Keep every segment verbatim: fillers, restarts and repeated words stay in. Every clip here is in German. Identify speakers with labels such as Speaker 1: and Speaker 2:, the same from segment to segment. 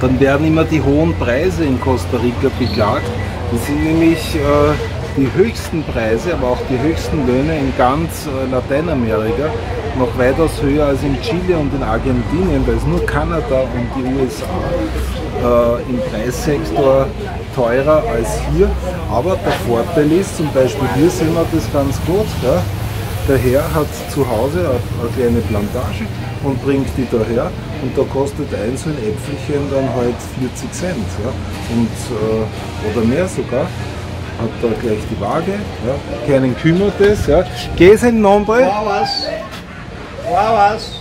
Speaker 1: dann werden immer die hohen Preise in Costa Rica beklagt. Das sind nämlich äh, die höchsten Preise, aber auch die höchsten Löhne in ganz äh, Lateinamerika, noch weitaus höher als in Chile und in Argentinien. Da ist nur Kanada und die U S A äh, im Preissektor teurer als hier. Aber der Vorteil ist, zum Beispiel hier sehen wir das ganz gut, ja, der Herr hat zu Hause eine kleine Plantage und bringt die daher und da kostet ein so ein Äpfelchen dann halt vierzig Cent. Ja, und, äh, oder mehr sogar. Hat da gleich die Waage, ja. Keinen kümmert es. Ja. ¿Qué es el nombre?
Speaker 2: Guavas. Guavas.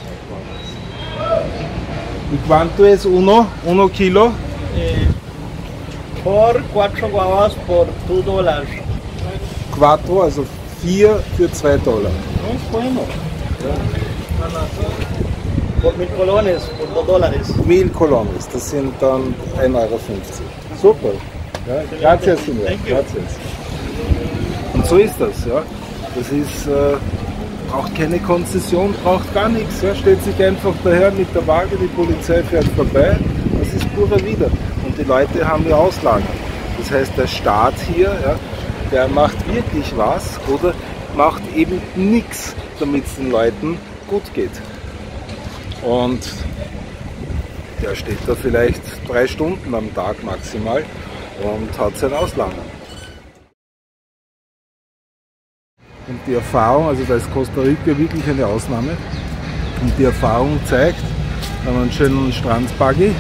Speaker 1: ¿Y cuánto es uno? ¿Uno kilo?
Speaker 2: Eh, por cuatro guavas por dos dólares.
Speaker 1: Quattro, also vier für zwei Dollar.
Speaker 2: No es bueno. Por mil colones, por dos dólares.
Speaker 1: Mil Colones, das sind dann ein Euro fünfzig. Super. Ja, gracias, Signor. Gracias. Und so ist das. Ja. Das ist, äh, braucht keine Konzession, braucht gar nichts. Ja. Stellt sich einfach daher mit der Waage, die Polizei fährt vorbei. Das ist purer Wider. Und die Leute haben die Auslagen. Das heißt, der Staat hier, ja, der macht wirklich was oder macht eben nichts, damit es den Leuten gut geht. Und der steht da vielleicht drei Stunden am Tag maximal und hat sein Auslagen. Und die Erfahrung, also da ist Costa Rica wirklich eine Ausnahme, und die Erfahrung zeigt, wenn man einen schönen Strandbuggy,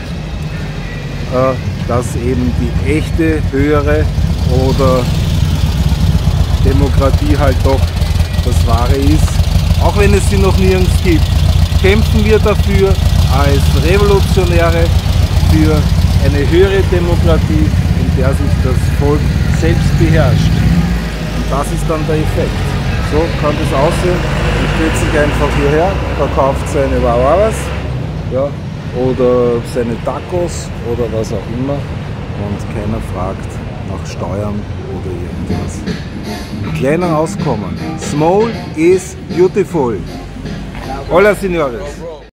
Speaker 1: dass eben die echte, höhere oder Demokratie halt doch das Wahre ist, auch wenn es sie noch nirgends gibt. Kämpfen wir dafür als Revolutionäre für eine höhere Demokratie, in der sich das Volk selbst beherrscht. Und das ist dann der Effekt. So kann das aussehen. Man stellt sich einfach hierher, verkauft seine Guavas, ja, oder seine Tacos oder was auch immer, und keiner fragt nach Steuern oder irgendwas. Kleiner Auskommen. Small is beautiful. Hola, señores.